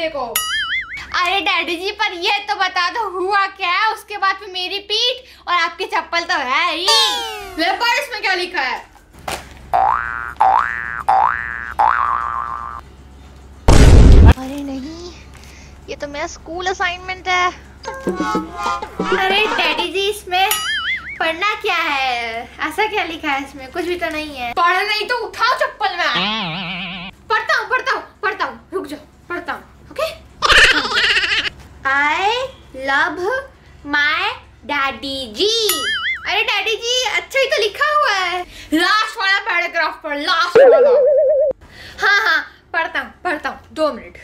ढीले को। अरे डैडी जी, पर ये तो बता दो हुआ क्या है? उसके बाद में मेरी पीठ और आपकी चप्पल तो है ही। ले पढ़, इसमें क्या लिखा है? अरे नहीं, ये तो मेरा स्कूल असाइनमेंट है। अरे डैडी जी, इसमें पढ़ना क्या है? ऐसा क्या लिखा है इसमें? कुछ भी तो नहीं है। पढ़ नहीं तो उठाओ चप्पल में। पढ़ता हूँ, रुक जाओ, पढ़ता हूँ। Okay. I love my daddy ji. अरे डैडी जी, अच्छा ही तो लिखा हुआ है। लास्ट वाला पैराग्राफ पढ़, लास्ट वाला। हाँ, पढ़ता हूँ 2 minute.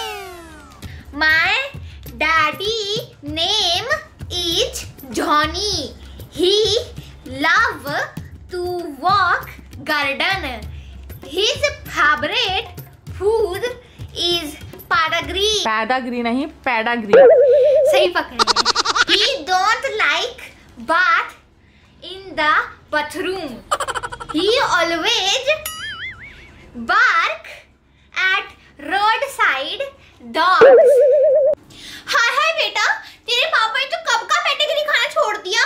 My daddy name is Johnny. He love to walk garden. His favorite food is Pedigree नहीं, पैडाग्री। सही पकड़े। He don't like bath in the bathroom. He always bark at roadside dogs. हाय बेटा, तेरे पापा ने तो कब का पेडिग्री खाना छोड़ दिया?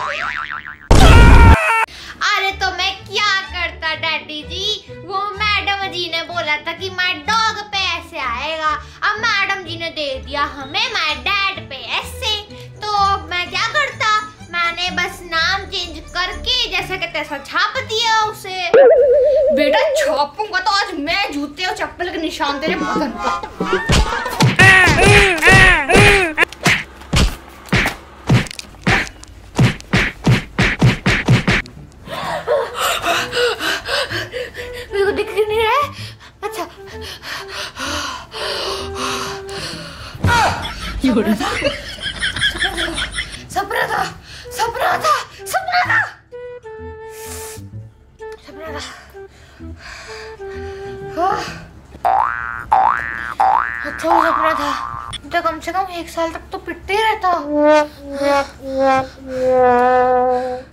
अरे तो मैं क्या करता डैडी जी, वो मैडम जी ने बोला था कि माय डॉग पे ऐसे आएगा। अब मैडम जी ने दे दिया हमें माय डैड पे ऐसे, तो मैं क्या करता? मैंने बस नाम चेंज करके जैसा कि तैसा छाप दिया उसे। बेटा छापूंगा तो आज मैं जूते और चप्पल के निशान तेरे बदन पर। मेरे को दिख नहीं रहा है। अच्छा, सपना था। अच्छा सपना था, तो कम से कम 1 साल तक तो पिटते ही रहता।